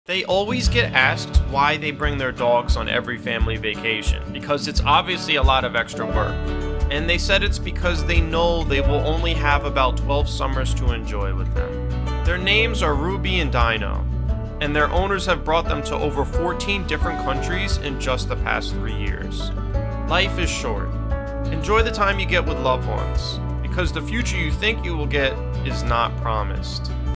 They always get asked why they bring their dogs on every family vacation, because it's obviously a lot of extra work. And they said it's because they know they will only have about 12 summers to enjoy with them. Their names are Ruby and Dino, and their owners have brought them to over 14 different countries in just the past 3 years. Life is short. Enjoy the time you get with loved ones, because the future you think you will get is not promised.